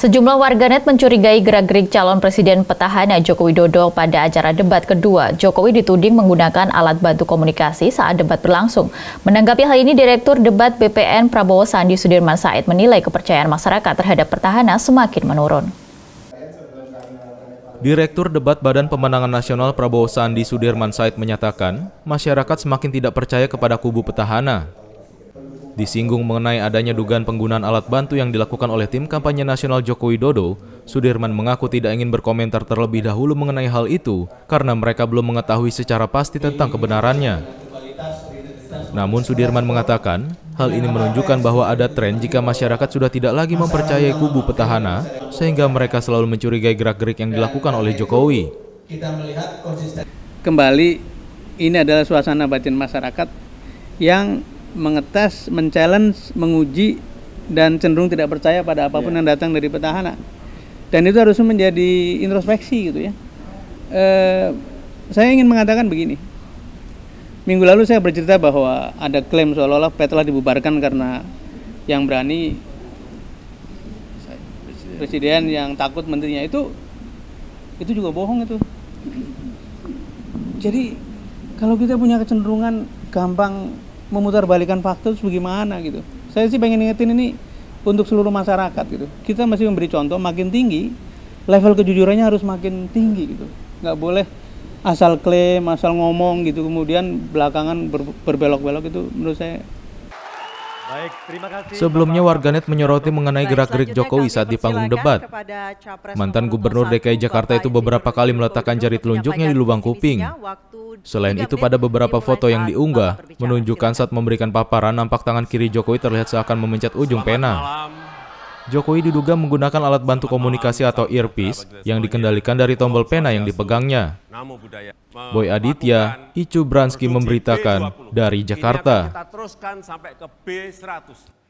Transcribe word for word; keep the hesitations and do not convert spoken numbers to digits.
Sejumlah warganet mencurigai gerak-gerik calon presiden petahana Joko Widodo pada acara debat kedua. Jokowi dituding menggunakan alat bantu komunikasi saat debat berlangsung. Menanggapi hal ini, Direktur Debat B P N Prabowo Sandi Sudirman Said menilai kepercayaan masyarakat terhadap petahana semakin menurun. Direktur Debat Badan Pemenangan Nasional Prabowo Sandi Sudirman Said menyatakan, masyarakat semakin tidak percaya kepada kubu petahana. Disinggung mengenai adanya dugaan penggunaan alat bantu yang dilakukan oleh tim kampanye nasional Joko Widodo, Sudirman mengaku tidak ingin berkomentar terlebih dahulu mengenai hal itu karena mereka belum mengetahui secara pasti tentang kebenarannya. Namun Sudirman mengatakan, hal ini menunjukkan bahwa ada tren jika masyarakat sudah tidak lagi mempercayai kubu petahana sehingga mereka selalu mencurigai gerak-gerik yang dilakukan oleh Jokowi. Kembali, ini adalah suasana batin masyarakat yang mengetes, men-challenge, menguji, dan cenderung tidak percaya pada apapun yeah. yang datang dari petahana. Dan itu harus menjadi introspeksi gitu ya. E, saya ingin mengatakan begini. Minggu lalu saya bercerita bahwa ada klaim seolah-olah P telah dibubarkan karena yang berani presiden yang takut menterinya itu itu juga bohong itu. Jadi kalau kita punya kecenderungan gampang memutarbalikan fakta itu bagaimana gitu. Saya sih pengen ingetin ini untuk seluruh masyarakat gitu. Kita masih memberi contoh makin tinggi, level kejujurannya harus makin tinggi gitu. Nggak boleh asal klaim, asal ngomong gitu, kemudian belakangan ber, berbelok-belok itu menurut saya. Baik, terima kasih. Sebelumnya warganet menyoroti mengenai gerak-gerik Jokowi saat di panggung debat. Mantan Gubernur D K I Jakarta itu beberapa kali meletakkan jari telunjuknya di lubang kuping. Selain itu, pada beberapa foto yang diunggah, menunjukkan saat memberikan paparan, nampak tangan kiri Jokowi terlihat seakan memencet ujung pena. Jokowi diduga menggunakan alat bantu komunikasi atau earpiece yang dikendalikan dari tombol pena yang dipegangnya. Boy Aditya, Icu Bransky memberitakan dari Jakarta.